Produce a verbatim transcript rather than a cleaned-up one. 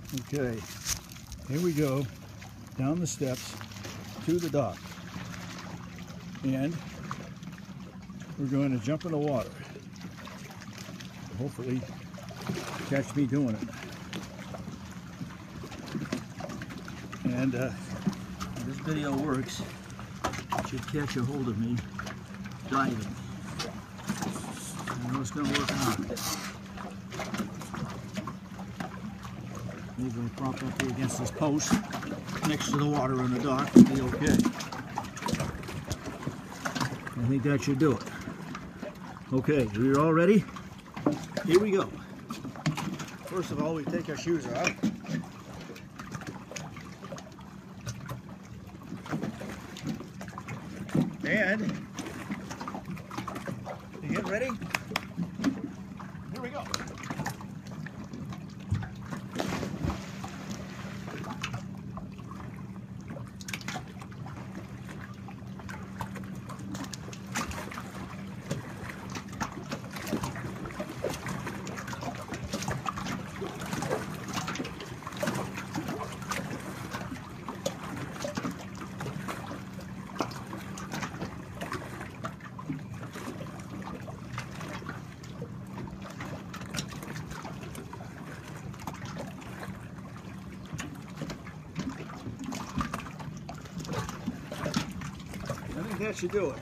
Okay, here we go down the steps to the dock, and we're going to jump in the water. Hopefully catch me doing it. And uh, if this video works, it should catch a hold of me diving. I know it's going to work out. Maybe I'll prop up here against this post next to the water on the dock and be okay. I think that should do it. Okay, we're all ready? Here we go. First of all, we take our shoes off. And you get ready? Here we go. I think that should do it.